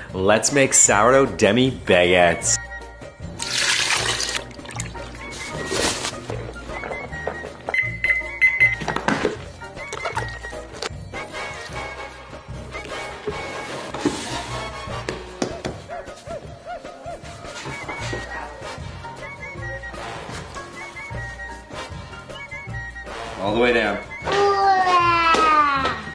Let's make sourdough Demi Baguettes. All the way down.